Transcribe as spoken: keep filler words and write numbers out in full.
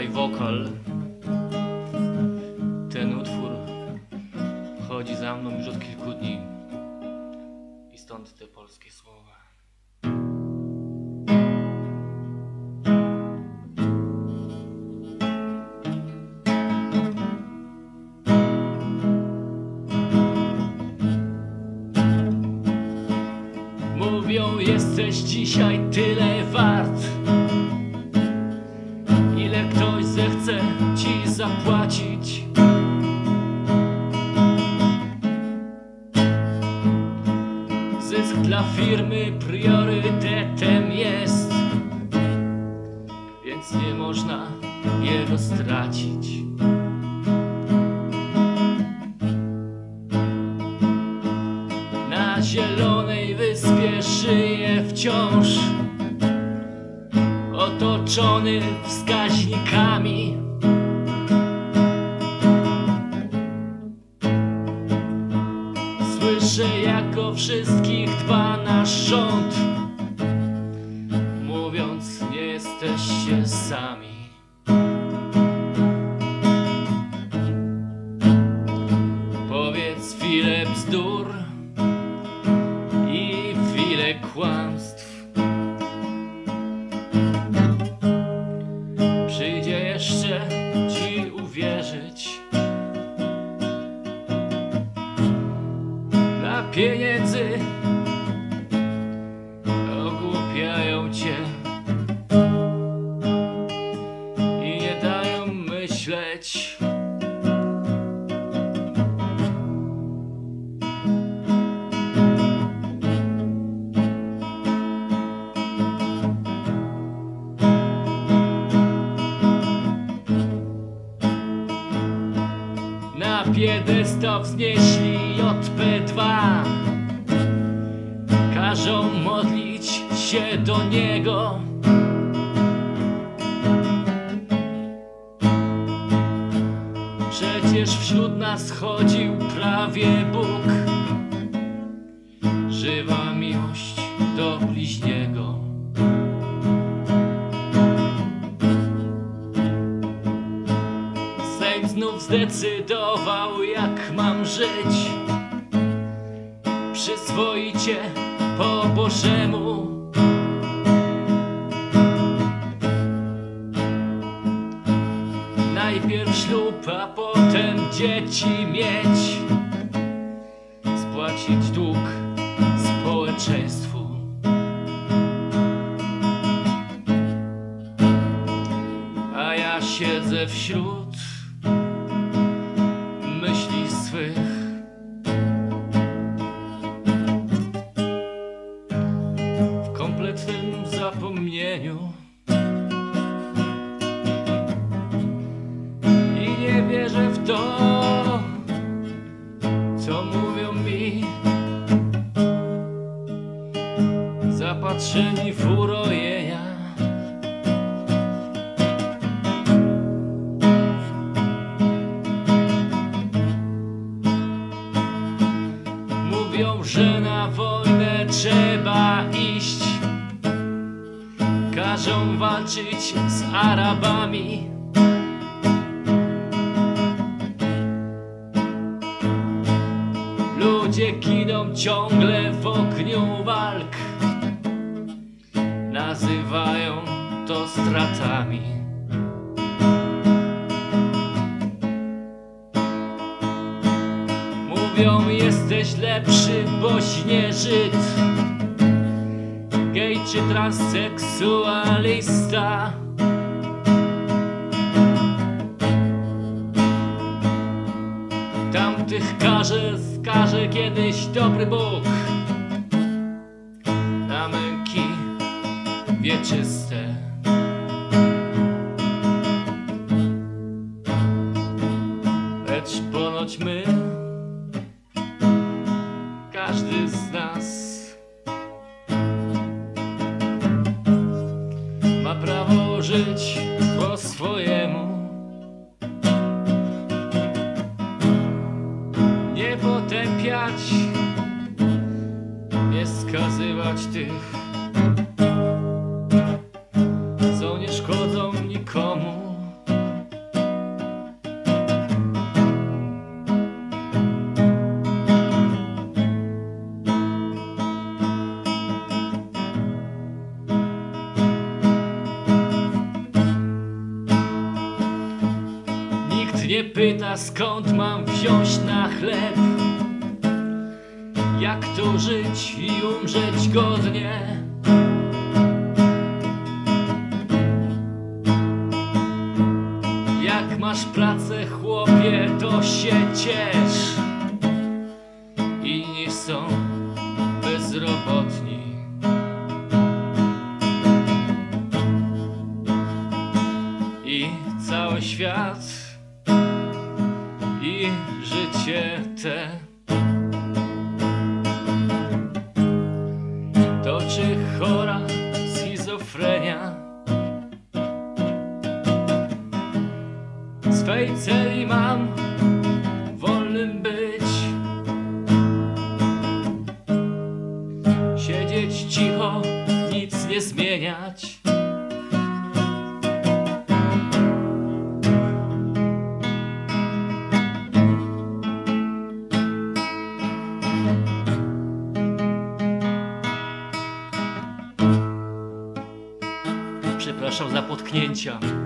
Słuchaj wokal. Ten utwór chodzi za mną już od kilku dni i stąd te polskie słowa. Mówią, jesteś dzisiaj tyle wart, ile ktoś zechce ci zapłacić. Zysk dla firmy priorytetem jest, więc nie można jego stracić. Na zielonej wyspie żyję wciąż, otoczony wskaźnikami. Słyszę, jak o wszystkich dba nasz rząd, mówiąc, nie jesteście sami. Powiedz chwilę bzdur i chwilę kłamstw. Przyjdzie jeszcze ci uwierzyć. Dla pieniędzy ogłupiają cię i nie dają myśleć. Na piedestał wznieśli J P dwa, każą modlić się do niego. Przecież wśród nas chodził prawie Bóg, żywa miłość do bliźniego. Sejm znów zdecydował, jak mam żyć, przyzwoicie po Bożemu. Najpierw ślub, a potem dzieci mieć, spłacić dług społeczeństwu. A ja siedzę wśród myśli swych, w kompletnym zapomnieniu, i nie wierzę w to, co mówią mi zapatrzeni w urojenia. Mówią, że na wojnę trzeba iść, każą walczyć z Arabami. Ludzie giną ciągle w ogniu walk, nazywają to stratami. Mówią, jesteś lepszy, boś nie Żyd, gej czy transseksualista. Tamtych karze skaże kiedyś dobry Bóg na męki wieczyste. Lecz ponoć my, każdy z nas, ma prawo żyć po swojemu. Nie potępiać, nie skazywać tych, co nie szkodzą nikomu. mnie pyta, skąd mam wziąć na chleb. Jak tu żyć i umrzeć godnie? Jak masz pracę, chłopie, to się ciesz. Inni są bezrobotni. I cały świat, i życie te to czy chora schizofrenia? Swej celi mam wolnym być, siedzieć cicho, nic nie zmieniać. Przepraszam za potknięcia.